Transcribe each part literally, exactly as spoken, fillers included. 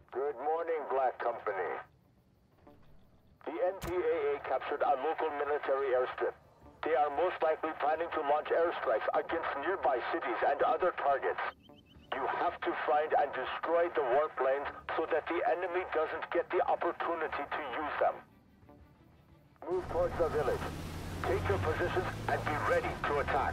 Good morning, Black Company. The N P A A captured a local military airstrip. They are most likely planning to launch airstrikes against nearby cities and other targets. You have to find and destroy the warplanes so that the enemy doesn't get the opportunity to use them. Move towards the village. Take your positions and be ready to attack.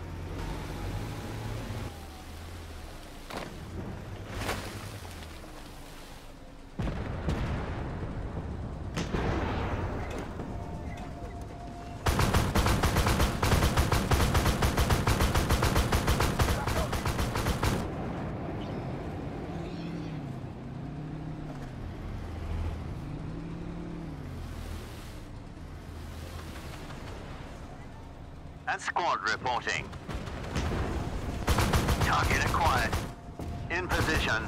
And squad reporting. Target acquired. In position.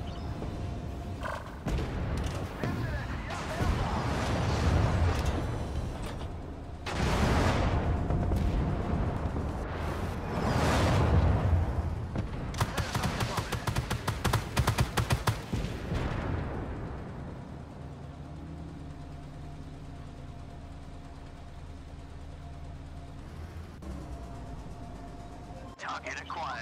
Target acquired.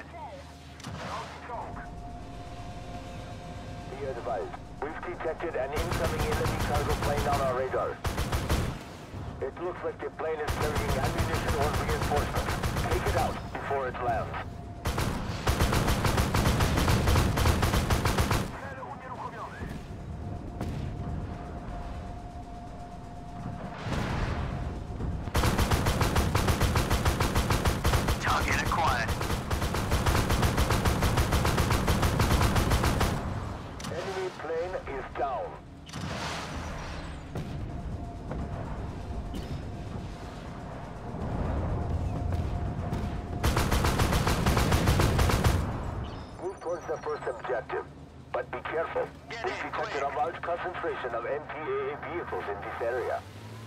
Be advised, we've detected an incoming enemy cargo plane on our radar. It looks like the plane is carrying ammunition or reinforcements. Take it out before it lands. Target acquired. Enemy plane is down. Move towards the first objective, but be careful. Get We've in, detected quick. a large concentration of N P A A vehicles in this area.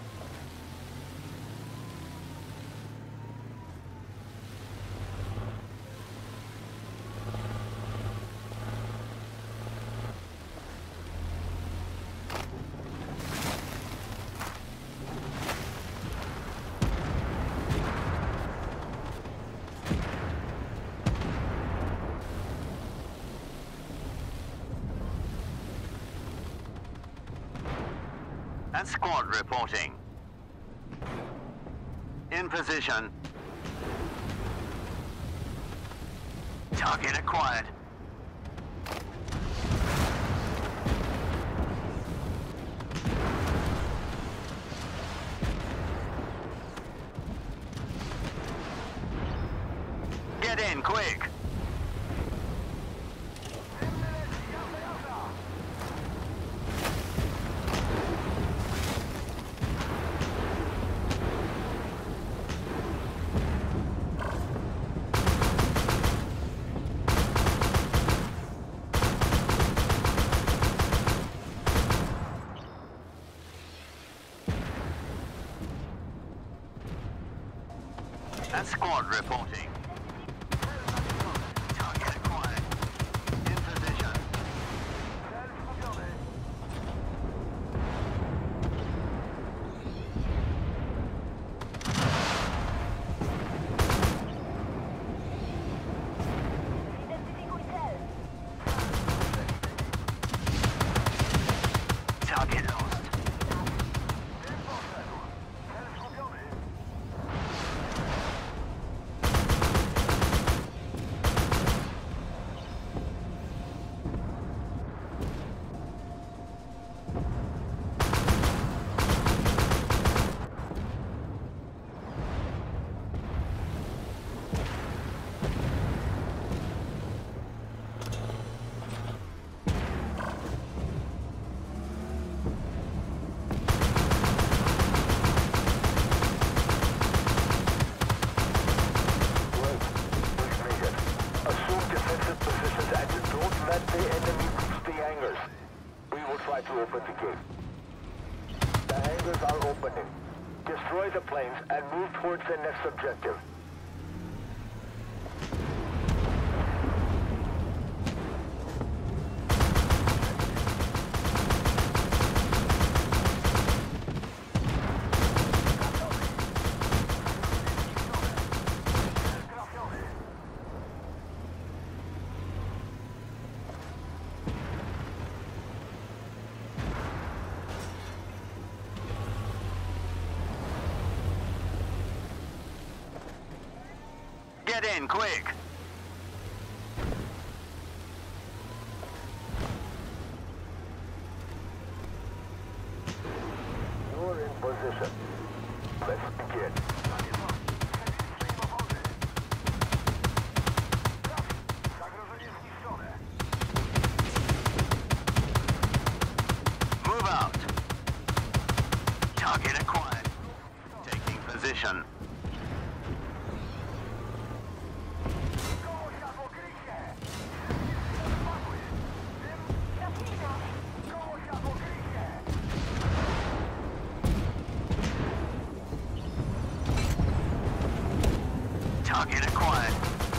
And squad reporting. In position. Target acquired. Get in, quick! And squad reporting. Target acquired. In position. Target lost. to open the gate. The hangars are opening. Destroy the planes and move towards the next objective. Get in, quick! You're in position. Let's begin. Move out. Target acquired. Taking position. Target acquired.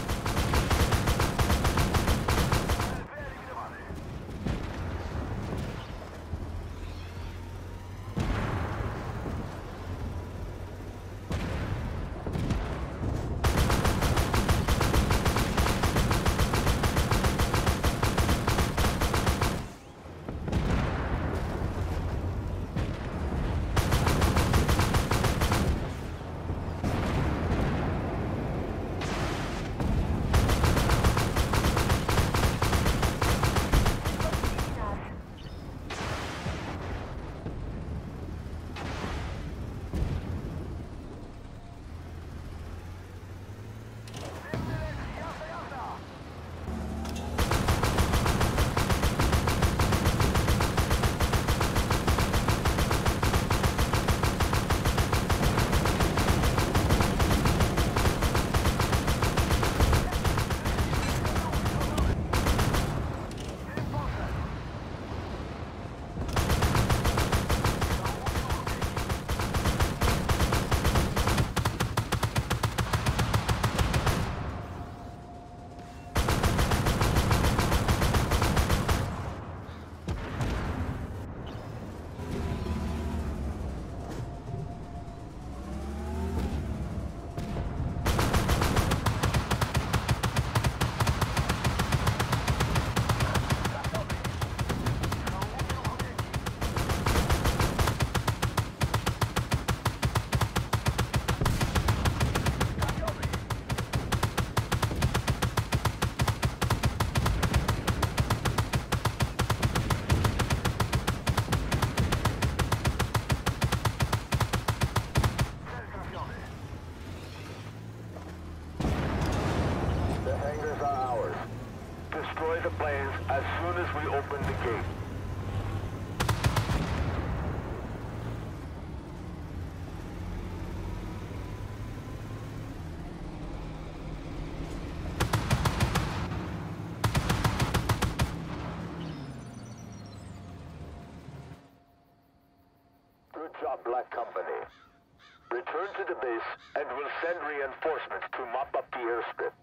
Destroy the planes as soon as we open the gate. Good job, Black Company. Return to the base and we'll send reinforcements to mop up the airstrip.